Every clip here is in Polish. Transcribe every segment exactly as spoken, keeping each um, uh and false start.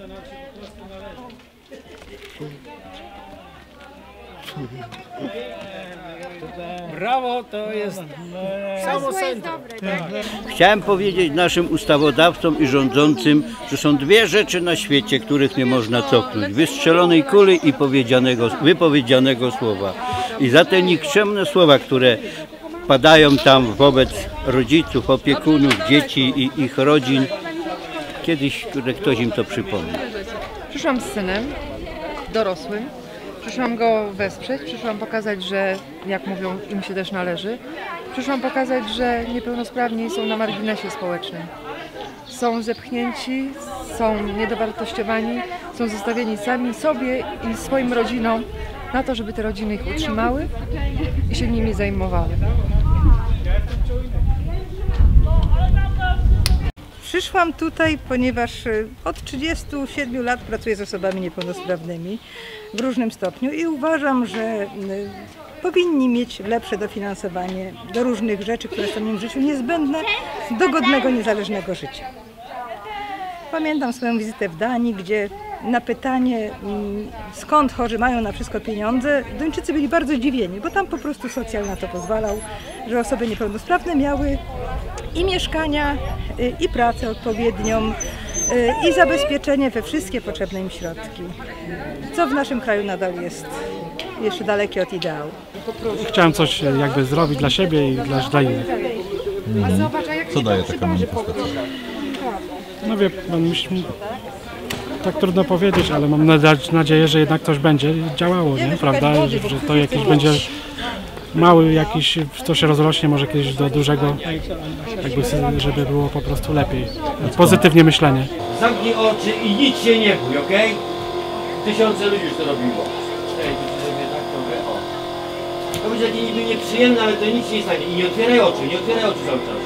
Brawo, to jest samo centrum. Chciałem powiedzieć naszym ustawodawcom i rządzącym, że są dwie rzeczy na świecie, których nie można cofnąć. Wystrzelonej kuli i powiedzianego, wypowiedzianego słowa. I za te nikczemne słowa, które padają tam wobec rodziców, opiekunów, dzieci i ich rodzin, kiedyś ktoś im to przypomni. Przyszłam z synem, dorosłym. Przyszłam go wesprzeć, przyszłam pokazać, że, jak mówią, im się też należy. Przyszłam pokazać, że niepełnosprawni są na marginesie społecznym. Są zepchnięci, są niedowartościowani, są zostawieni sami sobie i swoim rodzinom na to, żeby te rodziny ich utrzymały i się nimi zajmowały. Przyszłam tutaj, ponieważ od trzydziestu siedmiu lat pracuję z osobami niepełnosprawnymi w różnym stopniu i uważam, że powinni mieć lepsze dofinansowanie do różnych rzeczy, które są im w życiu niezbędne do godnego, niezależnego życia. Pamiętam swoją wizytę w Danii, gdzie na pytanie, skąd chorzy mają na wszystko pieniądze, Duńczycy byli bardzo zdziwieni, bo tam po prostu socjal na to pozwalał, że osoby niepełnosprawne miały i mieszkania, i pracę odpowiednią, i zabezpieczenie we wszystkie potrzebne im środki, co w naszym kraju nadal jest jeszcze dalekie od ideału. Chciałem coś jakby zrobić dla siebie i dla, dla innych. Mhm. Co daje taka manifestacja? No wie pan, myśl, tak trudno powiedzieć, ale mam nadzieję, że jednak coś będzie działało, nie? Prawda? Że, że to jakiś będzie mały jakiś, to się rozrośnie może kiedyś do dużego, jakby, żeby było po prostu lepiej. Pozytywnie myślenie. Zamknij oczy i nic się nie bój, okej? Okay? Tysiące ludzi już to robiło. Ej, to sobie tak trochę, o. To będzie takie niby nieprzyjemne, ale to nic się nie stanie. I nie otwieraj oczu, nie otwieraj oczu cały czas.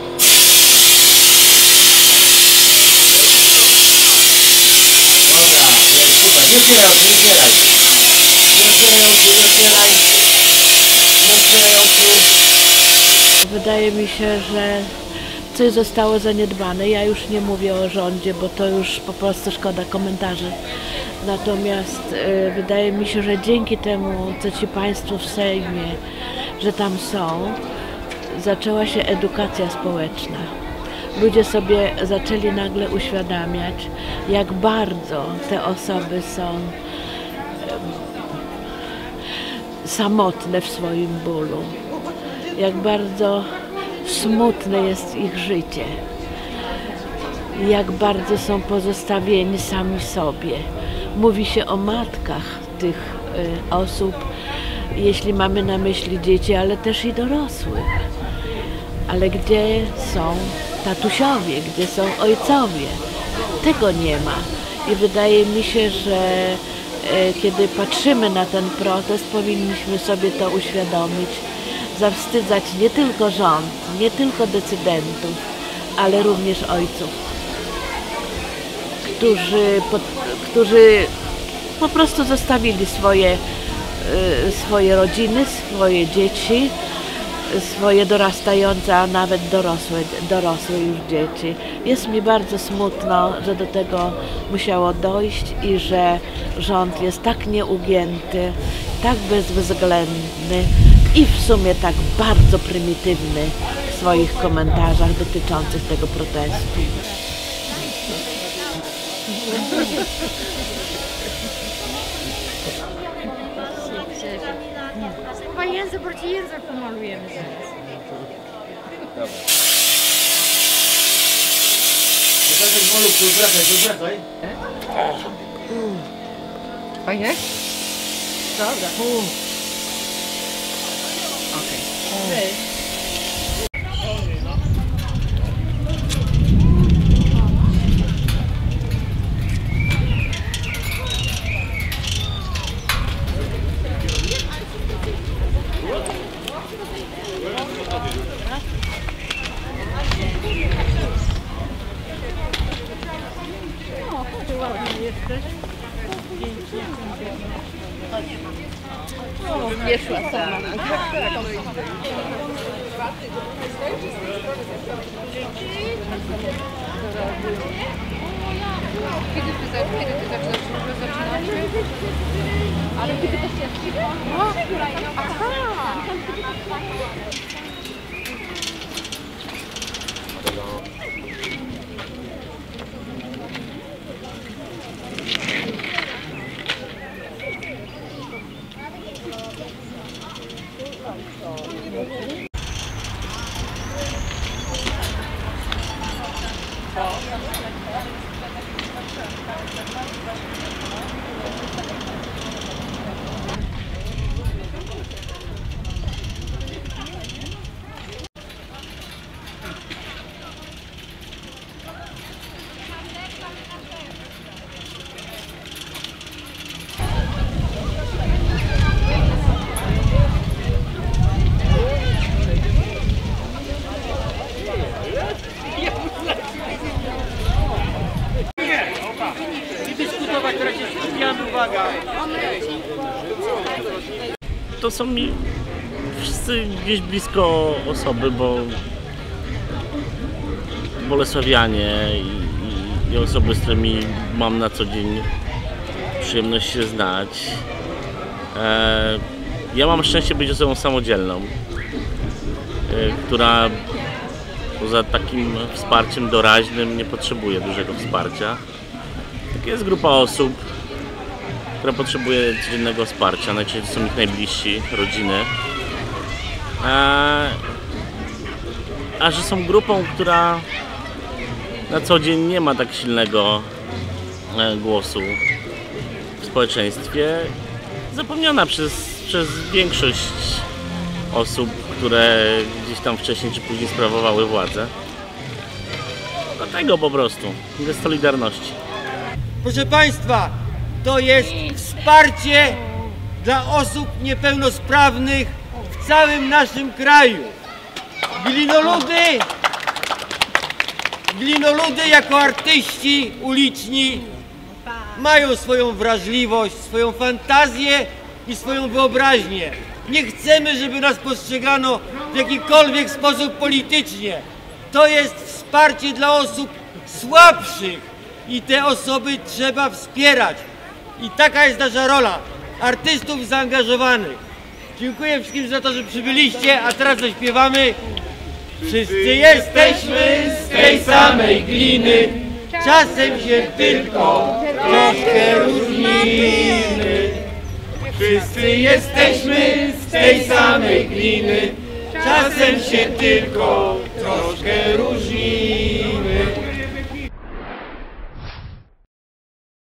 Dobra, super, nie otwieraj oczu, nie otwieraj. Nie otwieraj oczu, nie otwieraj. Nie otwieraj oczu. Wydaje mi się, że coś zostało zaniedbane. Ja już nie mówię o rządzie, bo to już po prostu szkoda komentarzy. Natomiast y, wydaje mi się, że dzięki temu, co ci Państwo w Sejmie, że tam są, zaczęła się edukacja społeczna. Ludzie sobie zaczęli nagle uświadamiać, jak bardzo te osoby są y, samotne w swoim bólu, jak bardzo smutne jest ich życie, jak bardzo są pozostawieni sami sobie. Mówi się o matkach tych y, osób, jeśli mamy na myśli dzieci, ale też i dorosłych. Ale gdzie są tatusiowie, gdzie są ojcowie? Tego nie ma. I wydaje mi się, że y, kiedy patrzymy na ten protest, powinniśmy sobie to uświadomić, zawstydzać nie tylko rząd, nie tylko decydentów, ale również ojców, którzy, pod, którzy po prostu zostawili swoje, y, swoje rodziny, swoje dzieci, swoje dorastające, a nawet dorosłe, dorosłe już dzieci. Jest mi bardzo smutno, że do tego musiało dojść i że rząd jest tak nieugięty, tak bezwzględny i w sumie tak bardzo prymitywny w swoich komentarzach dotyczących tego protestu. Język, bo ci język pomalujemy zaraz. Zwracaj malutku, zwracaj, zwracaj. Fajnie? Dobra. Okej. O, wieszła sama. Kiedy To są mi wszyscy gdzieś blisko osoby, bo bolesławianie i, i, i osoby, z którymi mam na co dzień przyjemność się znać. E, ja mam szczęście być osobą samodzielną, e, która poza takim wsparciem doraźnym nie potrzebuje dużego wsparcia. Tak jest grupa osób, która potrzebuje codziennego wsparcia, najczęściej to są ich najbliżsi, rodziny. A, a że są grupą, która na co dzień nie ma tak silnego głosu w społeczeństwie, zapomniana przez, przez większość osób, które gdzieś tam wcześniej czy później sprawowały władzę. Dlatego po prostu, bez solidarności. Proszę Państwa, to jest wsparcie dla osób niepełnosprawnych w całym naszym kraju. Glinoludy, glinoludy jako artyści uliczni mają swoją wrażliwość, swoją fantazję i swoją wyobraźnię. Nie chcemy, żeby nas postrzegano w jakikolwiek sposób politycznie. To jest wsparcie dla osób słabszych i te osoby trzeba wspierać. I taka jest nasza rola, artystów zaangażowanych. Dziękuję wszystkim za to, że przybyliście, a teraz zaśpiewamy. Wszyscy jesteśmy z tej samej gliny, czasem się tylko troszkę różnimy. Wszyscy jesteśmy z tej samej gliny, czasem się tylko troszkę różnimy.